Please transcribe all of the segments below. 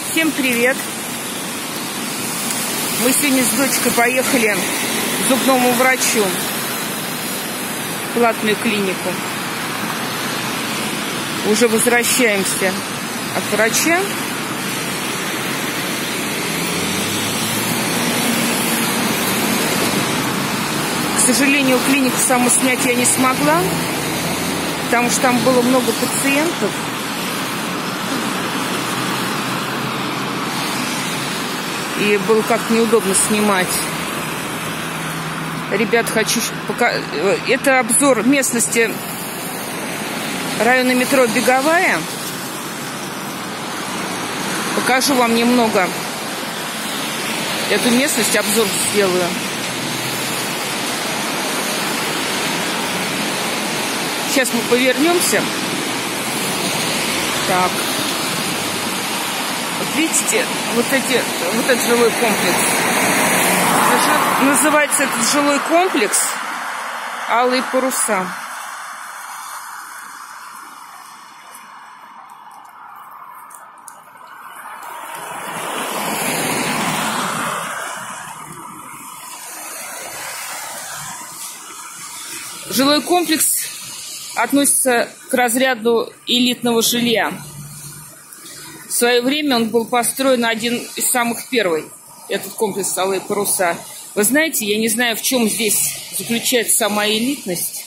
Всем привет! Мы сегодня с дочкой поехали к зубному врачу в платную клинику. Уже возвращаемся от врача. К сожалению, клинику саму снять я не смогла, потому что там было много пациентов. И было как-то неудобно снимать. Ребят, хочу показать. Это обзор местности района метро Беговая. Покажу вам немного эту местность, обзор сделаю. Сейчас мы повернемся. Так. Вот видите, вот этот жилой комплекс. Называется этот жилой комплекс «Алые паруса». Жилой комплекс относится к разряду элитного жилья. В свое время он был построен один из самых первых, этот комплекс «Алые паруса». Вы знаете, я не знаю, в чем здесь заключается сама элитность,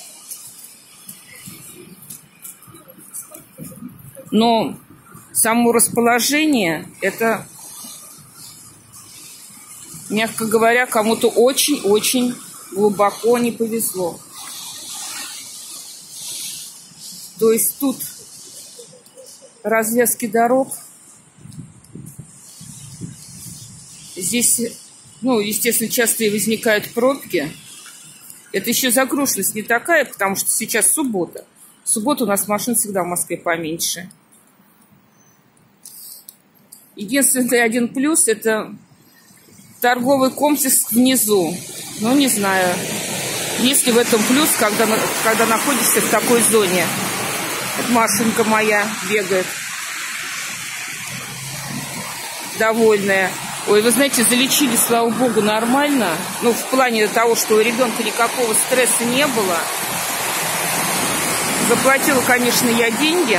но само расположение, это, мягко говоря, кому-то очень-очень глубоко не повезло. То есть тут развязки дорог. Здесь, естественно, часто и возникают пробки. Это еще загруженность не такая, потому что сейчас суббота. В субботу у нас машин всегда в Москве поменьше. Единственный один плюс – это торговый комплекс внизу. Ну, не знаю, есть ли в этом плюс, когда находишься в такой зоне. Вот Машенька моя бегает, довольная. Ой, вы знаете, залечили, слава богу, нормально. Ну, в плане того, что у ребенка никакого стресса не было. Заплатила, конечно, я деньги.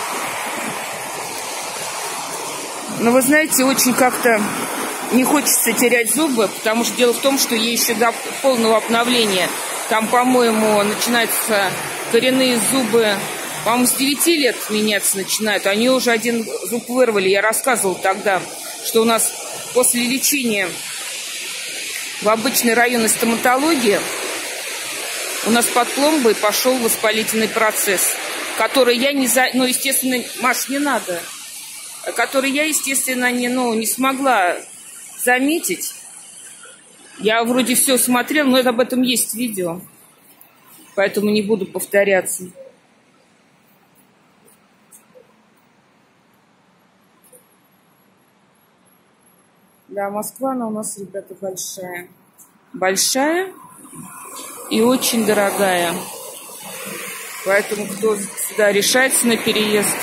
Но, вы знаете, очень как-то не хочется терять зубы, потому что дело в том, что ей еще до полного обновления. Там, по-моему, начинаются коренные зубы, по-моему, с 9 лет меняться начинают. Они уже один зуб вырвали. Я рассказывала тогда, что у нас после лечения в обычной районной стоматологии у нас под пломбой пошел воспалительный процесс, который я естественно, Маш, не надо, который я, естественно, не смогла заметить. Я вроде все смотрела, но об этом есть видео, поэтому не буду повторяться. Да, Москва, она у нас, ребята, большая. Большая и очень дорогая. Поэтому, кто сюда решается на переезд,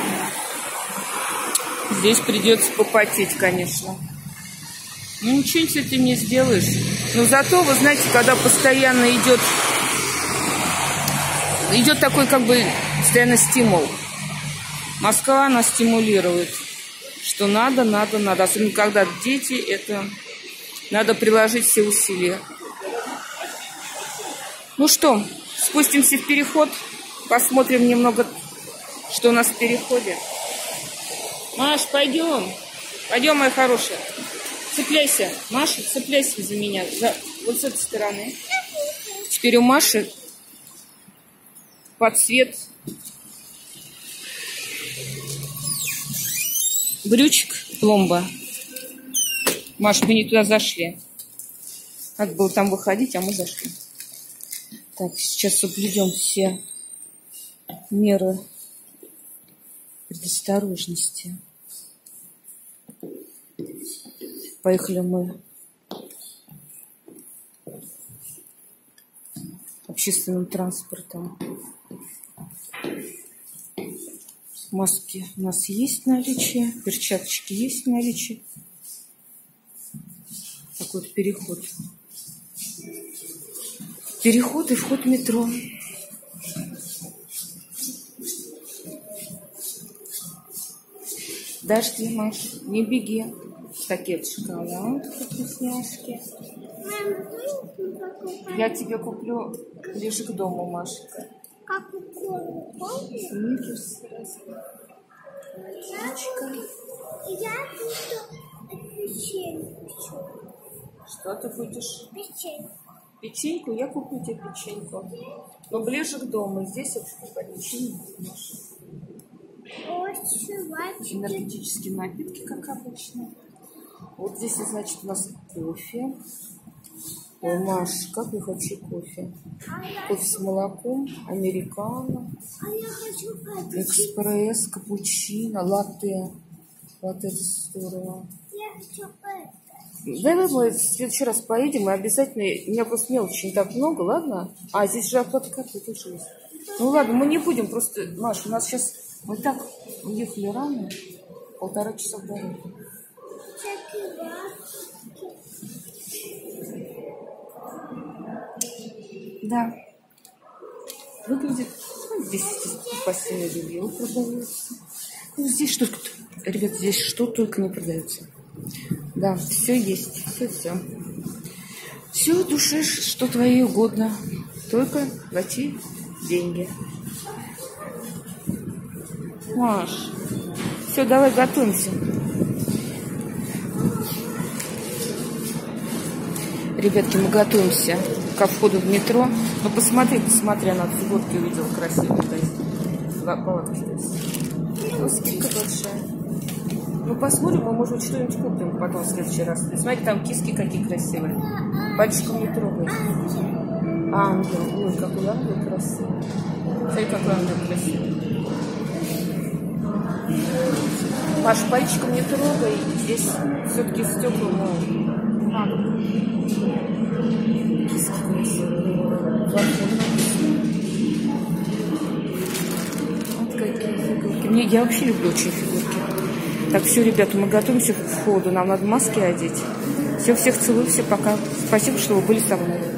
здесь придется попотеть, конечно. Ну, ничего с этим не сделаешь. Но зато, вы знаете, когда постоянно идет такой, постоянно стимул. Москва, она стимулирует. Что надо. Особенно, когда дети, это надо приложить все усилия. Ну что, спустимся в переход. Посмотрим немного, что у нас в переходе. Маш, пойдем. Пойдем, моя хорошая. Цепляйся. Маша, цепляйся за меня. Вот с этой стороны. Теперь у Маши под цвет брючек пломба. Маш, мы не туда зашли. Как было там выходить, а мы зашли. Так, сейчас соблюдем все меры предосторожности. Поехали мы общественным транспортом. Маски у нас есть в наличии, перчаточки есть в наличии. Такой вот переход. Переход и вход в метро. Подожди, Маш, не беги. Такие вот шоколадки, вкусняшки. Я тебе куплю ближе к дому, Машка. Как укол, помнишь? Сникерс. Я буду печеньку. Что ты будешь? Печеньку. Печеньку? Я куплю тебе печеньку. Но ближе к дому. Здесь вот печенье. Энергетические напитки, как обычно. Вот здесь, значит, у нас кофе. Ой, Маш, как я хочу кофе. Кофе с молоком, американо, экспресс, капучино, латте. Вот это здорово. Давай мы в следующий раз поедем и обязательно... У меня просто мелочи не так много, ладно? А, здесь же оплата карты тоже есть. Ну ладно, мы не будем просто... Маш, у нас сейчас... Мы так уехали рано. 1,5 часа в дороге. Да. Выглядит... Ну, здесь постельное белье продается. Ну, здесь что... Ребят, здесь что только не продается. Да, все есть. Все. Все душе, что твоей угодно. Только плати деньги. Маш, все, давай готовимся. Ребятки, мы готовимся ко входу в метро. Ну, посмотри, она в фигурке увидела красивую. Палатка здесь. Ну, скидка большая. Ну, посмотрим, мы, может быть, что-нибудь купим потом в следующий раз. Смотри, там киски какие красивые. Пальчиком не трогай. Ангел. Ой, какой ангел красивый. Смотри, какой ангел красивый. Маш, пальчиком не трогай. Здесь все-таки стекла, но киски красивые. Вот какие фигурки. Я вообще люблю очень фигурки. Так, все, ребята, мы готовимся к входу. Нам надо маски одеть. Все, всех целую, все, пока. Спасибо, что вы были со мной.